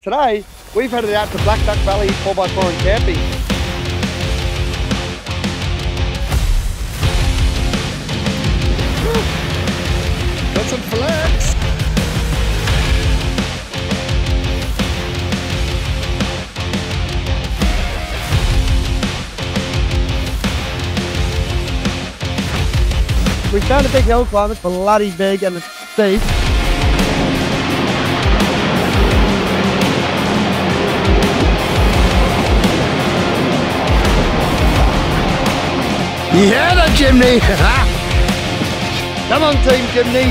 Today, we've headed out to Black Duck Valley 4x4 and camping. Got some flex. We found a big hill climb. It's bloody big and it's steep. Yeah, the chimney! Come on, Team Chimney!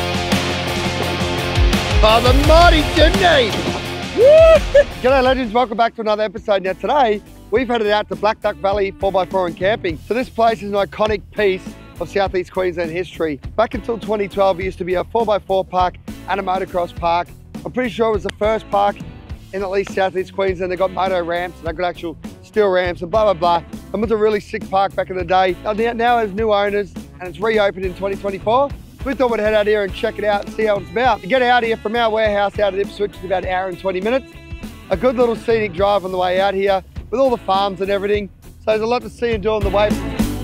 Oh, the mighty chimney! G'day legends, welcome back to another episode. Now today, we've headed out to Black Duck Valley 4x4 and camping. So this place is an iconic piece of Southeast Queensland history. Back until 2012, it used to be a 4x4 park and a motocross park. I'm pretty sure it was the first park in at least Southeast Queensland. They got moto ramps and they got actual steel ramps and blah, blah, blah. It was a really sick park back in the day. Now has new owners and it's reopened in 2024. We thought we'd head out here and check it out and see how it's about. To get out here from our warehouse out at Ipswich is about an hour and 20 minutes. A good little scenic drive on the way out here with all the farms and everything. So there's a lot to see and do on the way.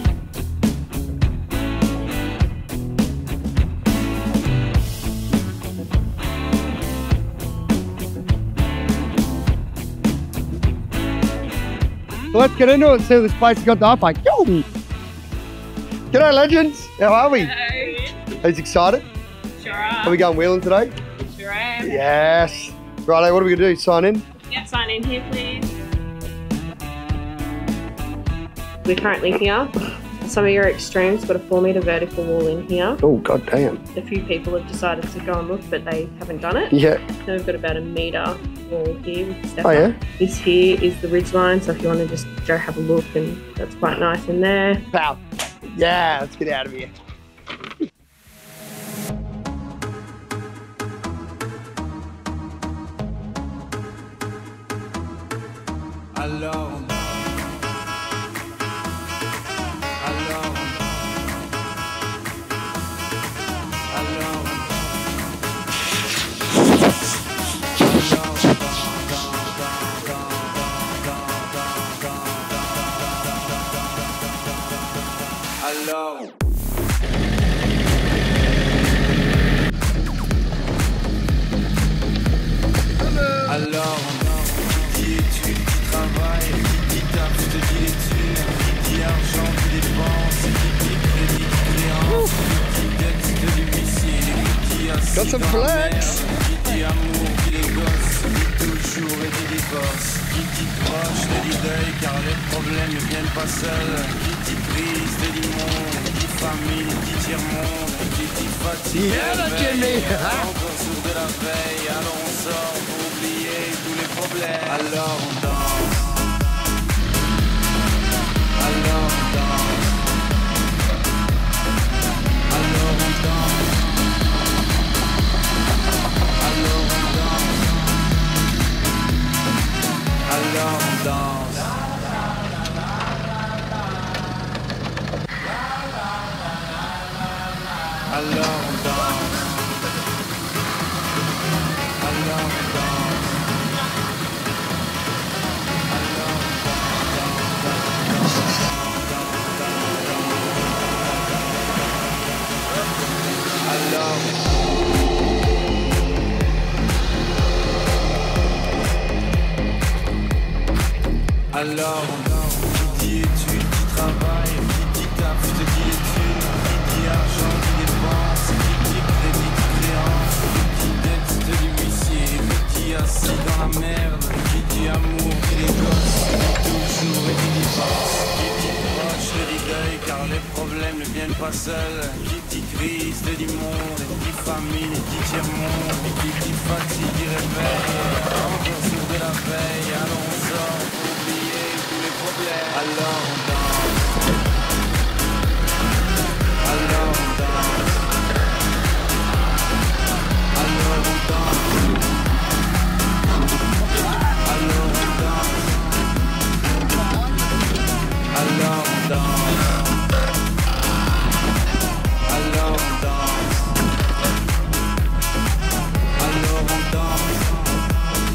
So let's get into it and see what this place has got to offer. G'day legends, how are we? Hello. Are you excited? Sure are. Are we going wheeling today? Sure am. Yes. Righto, what are we gonna do, sign in? Yep, sign in here please. We're currently here. Some of your extremes got a 4-metre vertical wall in here. Oh, god damn. A few people have decided to go and look, but they haven't done it. Yeah. Then we've got about a metre wall here with the step Oh up. yeah? This here is the ridge line, so if you want to just go have a look, and that's quite nice in there. Pow. Yeah, let's get out of here. Alone. Alors, qui dit études, qui travaille, qui dit taf, je te dis les thunes, qui dit argent, qui dépense, qui dit crédit, qui créance, qui dit dette, qui dit huissier, qui dit assis dans la merde, qui dit amour, qui dit gosse, qui dit toujours et dit divorce, qui dit proche, te dit deuil, car les problèmes ne viennent pas seuls, qui dit crise, te dit monde, qui dit famine, qui dit tiers-monde, qui dit fatigue, encore sourd de la veille, alors on sort pour oublier tous les problèmes. Alors on danse. Alors on danse. Alors on danse. Alors on danse. Alors on danse. Alors on danse. Alors, qui dit études, qui travaille, qui dit taf, je te dis les thunes, qui dit argent, qui dépense, qui dit crédit, qui créance, qui dit dette, je te dis huissier, qui dit assis dans la merde, qui dit amour, qui dit gosse, qui dit toujours et qui dit divorce, qui dit proche, te dit deuil, car les problèmes ne viennent pas seuls, qui dit crise, te dit monde, qui dit famine, qui dit tiers-monde, qui dit fatigue, qui réveille, encore sourd de la veille, alors on sort pour oublier tous les problèmes. Alors on danse. Alors on danse. Alors on danse. Alors on danse. Alors on danse. Alors on danse. Alors on danse.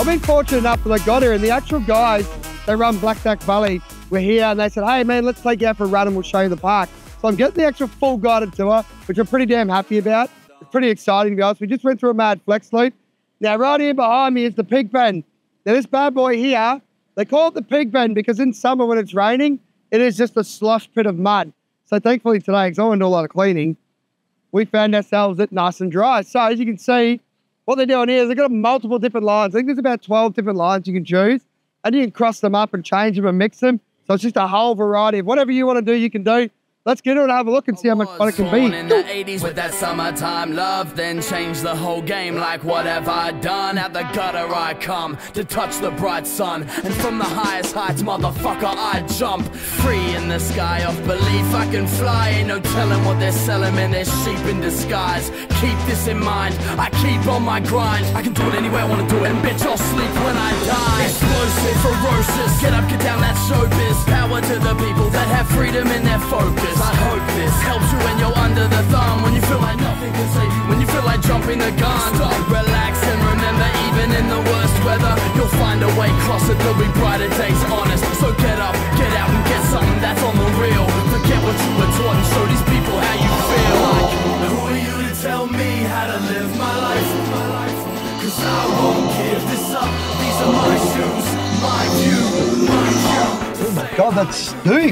I've been fortunate enough that I got here, and the actual guys, they run Black Duck Valley, were here, and they said, hey man, let's take you out for a run and we'll show you the park. So I'm getting the actual full guided tour, which I'm pretty damn happy about. It's pretty exciting to be honest. We just went through a mad flex loop. Now right here behind me is the pig pen. Now this bad boy here, they call it the pig pen because in summer when it's raining, it is just a slush pit of mud. So thankfully today, because I want to do a lot of cleaning, we found ourselves it nice and dry. So as you can see, what they're doing here is they've got multiple different lines. I think there's about 12 different lines you can choose, and you can cross them up and change them and mix them. So it's just a whole variety of whatever you want to do, you can do. Let's get it and have a look and see how much fun it can be. In the 80s with that summertime love, then changed the whole game. Like what have I done? At the gutter I come to touch the bright sun, and from the highest heights, motherfucker, I jump. Free in the sky of belief, I can fly. Ain't no telling what they're selling, man, they're sheep in disguise. Keep this in mind, I keep on my grind. I can do it any way I wanna do it, and bitch, I'll sleep when I die. Explosive, ferocious, get up, get down, that showbiz. Power to the people that have freedom in their focus. I hope this helps you when you're under the thumb. When you feel like nothing can save you, when you feel like jumping the gun. Stop, relax, and remember, even in the worst weather, you'll find a way, cross it, there'll be brighter days, honest. So get up, get out, and get something that's on the real. Forget what you were taught and show these people how you feel. Like, who are you to tell me how to live my life? Cause I won't give this up. These are my shoes, my view, my view. Oh my God, that's steep.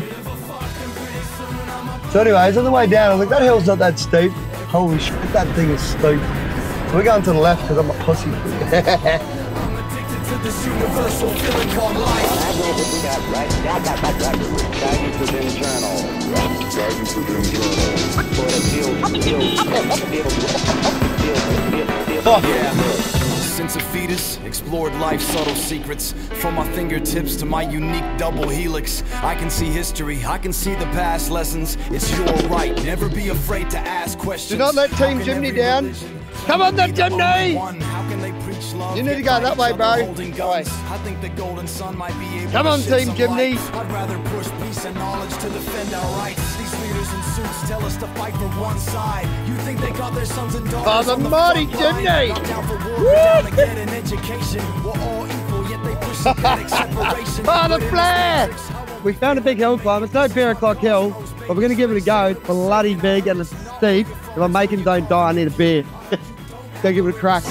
So anyways, on the way down, I was like, that hill's not that steep. Holy shit, that thing is steep. So we're going to the left because I'm a pussy. Since a fetus, explored life's subtle secrets. From my fingertips to my unique double helix, I can see history, I can see the past lessons. It's your right, never be afraid to ask questions. Do not let Team Jimny down. Come on then, Jimny! You need to go that way, bro. I think the golden sun might be able Come on, to Team Jimny. I'd rather push peace and knowledge to defend our rights. These leaders in suits tell us to fight for one side. You think they got their sons and daughters Oh, the mighty Jimny! Oh, the flare! We found a big hill climb. It's no beer o'clock hill, but we're going to give it a go. It's bloody big and it's steep. If I make him don't die, I need a beer. Go give it a crack.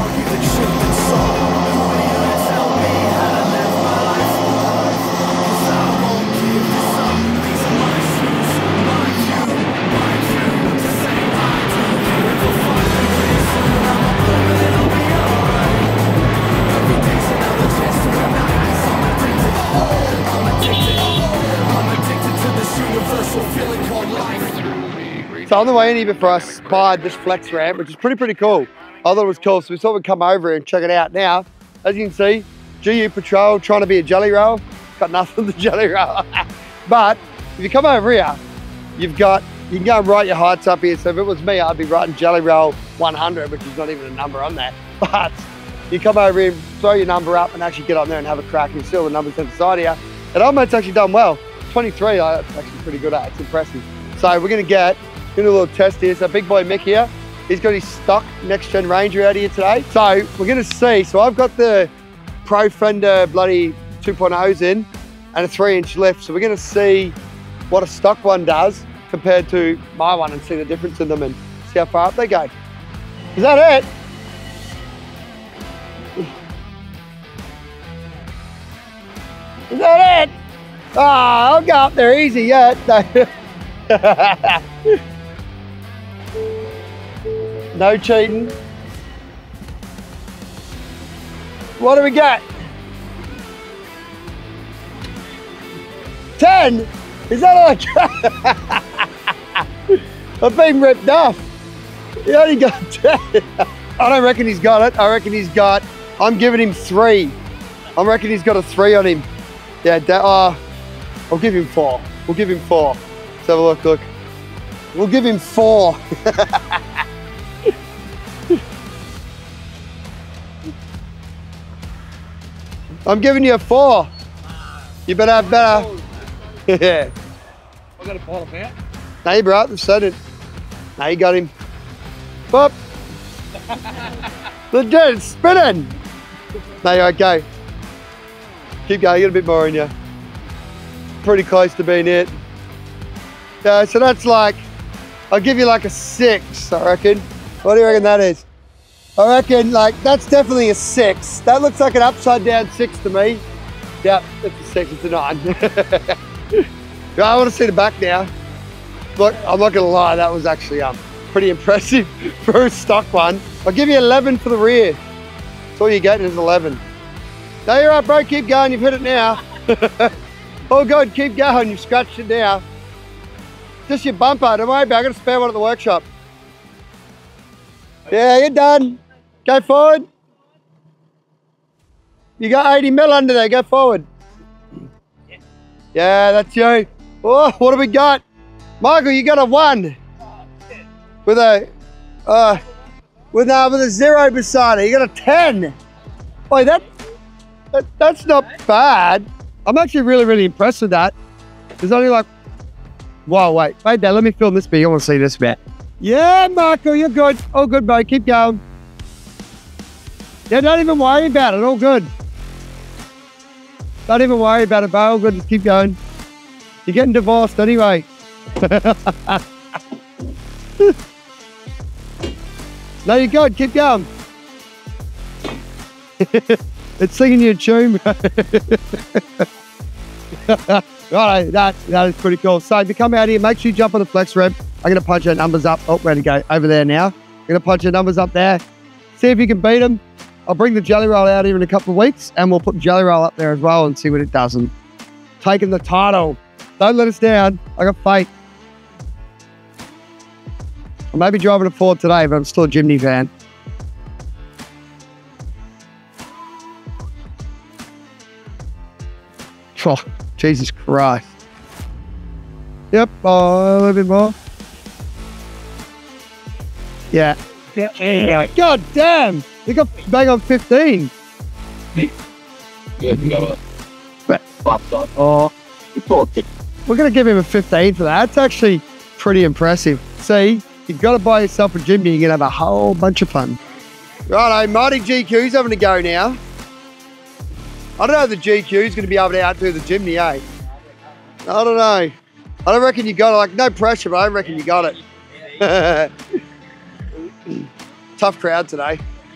So on the way in here before I spied this flex ramp, which is pretty cool. I thought it was cool, so we thought we'd come over and check it out. Now, as you can see, GU Patrol trying to be a jelly roll. Got nothing to jelly roll. But if you come over here, you can go and write your heights up here. So if it was me, I'd be writing jelly roll 100, which is not even a number on there. But you come over here, throw your number up and actually get on there and have a crack and see all the numbers inside here. And Almost actually done well. 23, that's actually pretty good at. It's impressive. So we're gonna do a little test here. So big boy Mick here, he's got his stock next gen Ranger out here today. So we're gonna see, so I've got the Pro Fender bloody 2.0s in and a 3-inch lift. So we're gonna see what a stock one does compared to my one and see the difference in them and see how far up they go. Is that it? Is that it? Ah, I'll go up there easy yet. No cheating. What do we got? 10? Is that all I got? I've been ripped off. He only got 10. I don't reckon he's got it. I reckon he's got, I'm giving him 3. I reckon he's got a 3 on him. Yeah, I'll give him 4. We'll give him 4. Let's have a look. We'll give him 4. I'm giving you a 4. You better have better. Yeah. I got to pull him out. No, you brought the set it. Now you got him. Boop. Legit, it's spinning. No, you're okay. Keep going, get a bit more in you. Pretty close to being it. Yeah, so that's like, I'll give you like a 6, I reckon. What do you reckon that is? I reckon like, that's definitely a 6. That looks like an upside down 6 to me. Yep, it's a 6, it's a 9. Yeah, I want to see the back now. Look, I'm not gonna lie, that was actually pretty impressive for a stock one. I'll give you 11 for the rear. That's all you're getting is 11. No, you're right, bro, keep going, you've hit it now. Oh good, keep going, you've scratched it now. Just your bumper, don't worry about it, I got a spare one at the workshop. Yeah, you're done. Go forward. You got 80 mil under there, go forward. Yeah, that's you. Oh, what have we got? Michael, you got a 1. With a, with a 0 beside it. You got a 10. Boy, that's not bad. I'm actually really impressed with that. There's only like, whoa, wait there, let me film this bit. I want to see this bit. Yeah, Michael, you're good. All good, bro, keep going. Yeah, don't even worry about it, all good. Don't even worry about it, bro, all good, just keep going. You're getting divorced anyway. No, you're good, keep going. It's singing you a tune. Right, that is pretty cool. So if you come out here, make sure you jump on the flex rep. I'm going to punch your numbers up. Oh, ready to go. Over there now. I'm going to punch your numbers up there. See if you can beat them. I'll bring the jelly roll out here in a couple of weeks and we'll put the jelly roll up there as well and see what it does. And taking the title. Don't let us down. I got faith. I may be driving a Ford today, but I'm still a Jimny fan. Oh, Jesus Christ. Yep, a little bit more. Yeah. God damn! You got bang on 15. Oh, we're gonna give him a 15 for that. That's actually pretty impressive. See, you've got to buy yourself a Jimny, you're gonna have a whole bunch of fun. Righto, Mighty GQ's having a go now. I don't know if the GQ's gonna be able to outdo the Jimny, eh? I don't know. I don't reckon you got it, like no pressure, but I reckon you got it. Tough crowd today.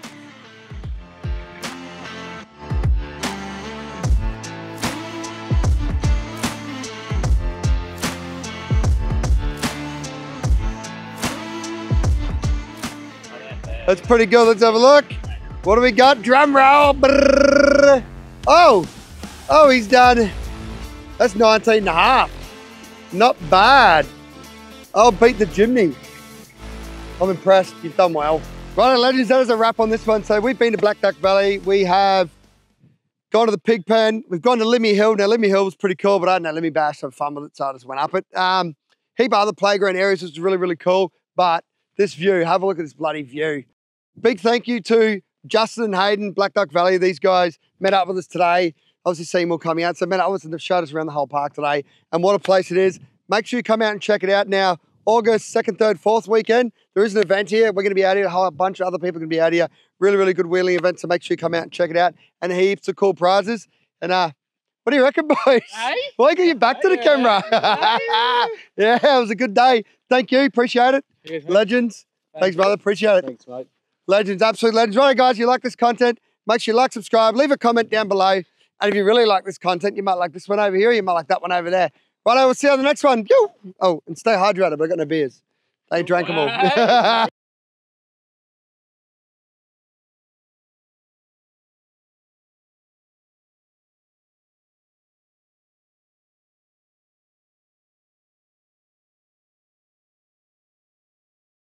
That's pretty good. Let's have a look. What do we got? Drum roll. Brrr. Oh, he's done. That's 19.5. Not bad. I'll beat the Jimny. I'm impressed. You've done well. Right, legends, that is a wrap on this one. So we've been to Black Duck Valley. We have gone to the pig pen. We've gone to Limmy Hill. Now, Limmy Hill was pretty cool, but I don't know, Limmy Bash had fun with it, so I just went up it. Heap of other playground areas, which was really cool. But this view, have a look at this bloody view. Big thank you to Justin and Hayden, Black Duck Valley. These guys met up with us today. Obviously, Seymour coming out. So met up with us and they've showed us around the whole park today. And what a place it is. Make sure you come out and check it out now. August 2nd, 3rd, 4th weekend. There is an event here. We're going to be out here. A whole bunch of other people are going to be out here. Really good wheeling event. So make sure you come out and check it out. And heaps of cool prizes. And what do you reckon, boys? Hey? Why get you back to the camera? Yeah, it was a good day. Thank you. Appreciate it. Cheers, legends. Thanks, brother. Appreciate it. Thanks, mate. Legends, absolute legends. Right, guys, you like this content, make sure you like, subscribe, leave a comment down below. And if you really like this content, you might like this one over here, you might like that one over there. Right, we'll see you on the next one. Oh, and stay hydrated, but I've got no beers. They drank them all.